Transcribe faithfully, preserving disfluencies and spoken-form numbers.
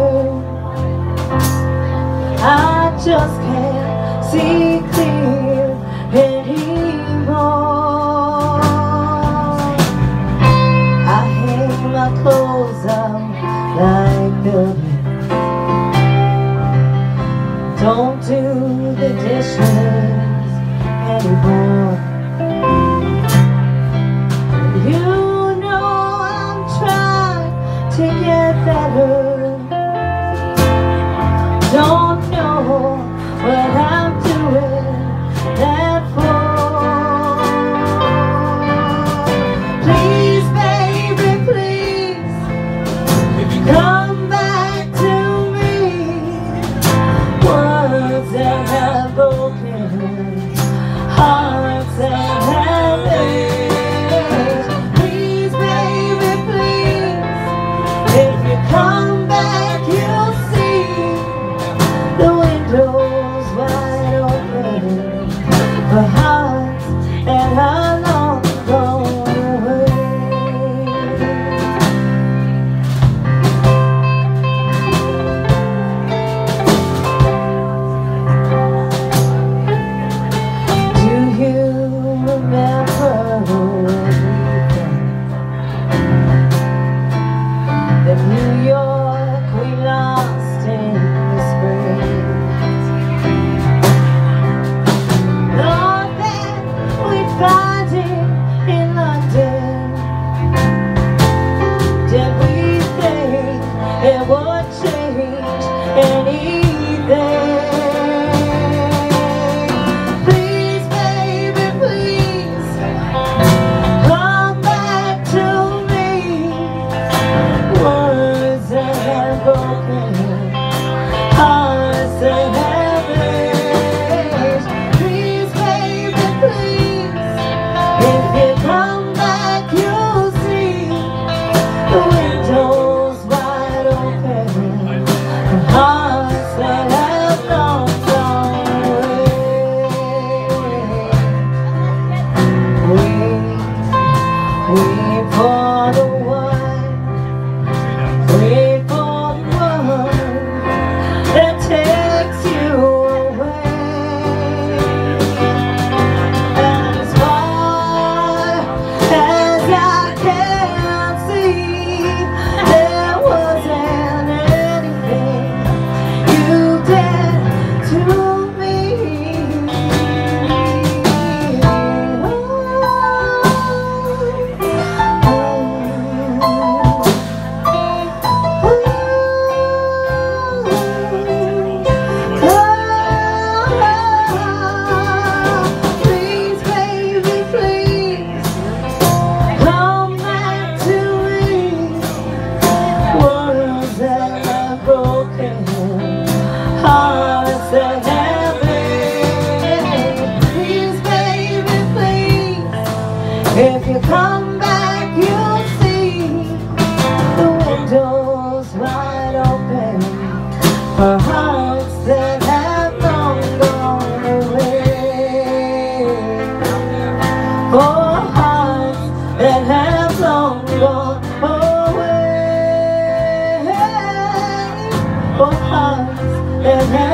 I just can't see clear anymore. I hang my clothes up like buildings, don't do the dishes anymore. You know I'm trying to get better, don't know what I'm doing that for. Please, baby, please come back to me. Words that have broken, hearts that have ached. Please, baby, please, if you come back, you'll see the windows wide open for hearts that are long gone away. Do you remember the New York we lost in the spring? Thought that we'd find it in London. Did we think it would change anything? Please, baby, please come back to me. Words that have broken, hearts that have ached. Please, baby, please, if you come back, you'll see the windows wide open for hearts that have long gone away. Wait, wait for the one, wait for the one that takes you away. And as far as I can see, there wasn't anything you did to me. Please, baby, please come back to me. Words that have broken, hearts that have ached. Please, baby, please, if you come back, you'll see the windows wide open for hearts that have long gone away. For hearts that have long gone away. For hearts that have